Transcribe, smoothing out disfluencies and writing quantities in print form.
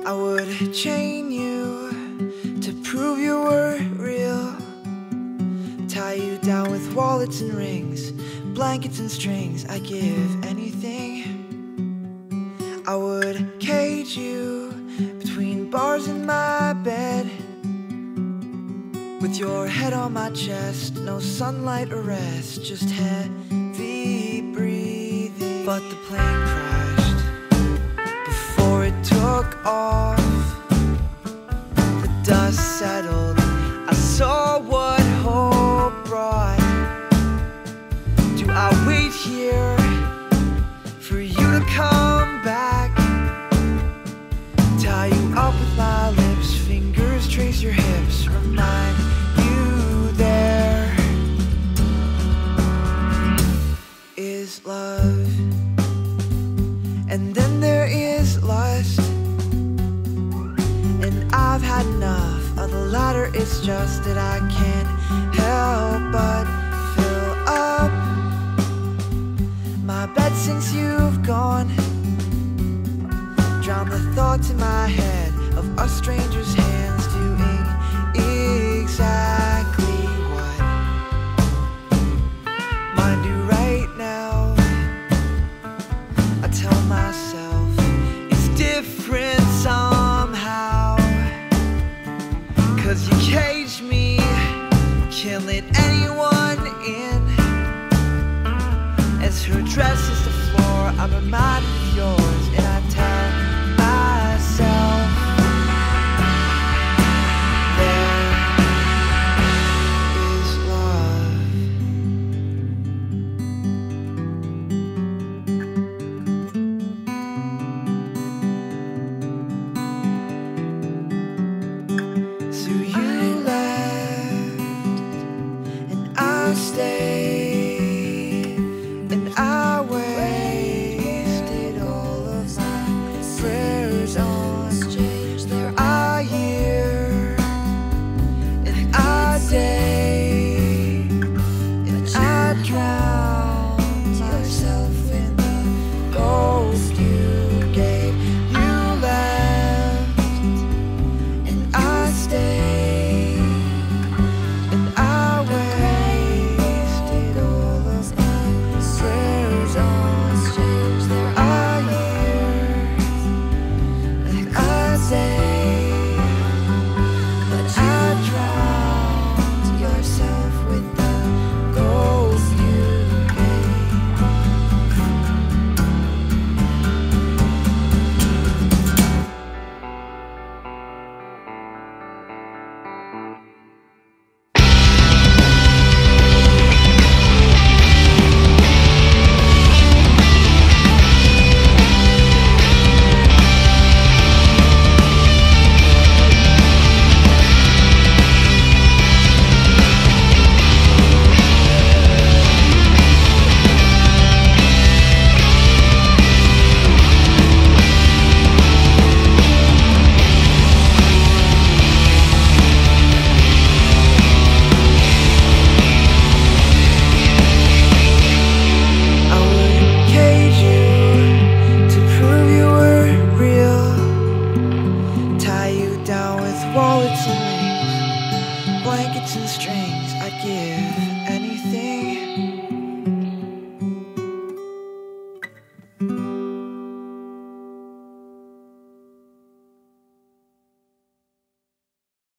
I would chain you to prove you were real. Tie you down with wallets and rings, blankets and strings. I'd give anything. I would cage you between bars in my bed, with your head on my chest, no sunlight or rest, just heavy breathing. But the plane crashed before it took off. The dust settled, I saw what hope brought. Do I wait here for you to come back? Tie you up with my lips, fingers trace your hips, remind you there is love, and then there is lust. And I've had enough of the latter, it's just that I can't help but fill up my bed since you've gone. Drown the thoughts in my head of us strangers' hands doing exactly what mine do right now. I tell myself it's different somehow, 'cause you cage me, can't let anyone in. As her dress is the floor, I'm reminded of yours, and I tell myself there is love. So you left, and I stayed, and I wasted all of my prayers on change. There are years, and I day, and I drowned myself in the ghost you gave. You left, and I stayed, and I wasted all of my prayers on change. There are years, and I say, but I drowned yourself with the ghost you gave. I would cage you to prove you were real. Tie you down with wallets and rings, blankets and strings. I'd give anything.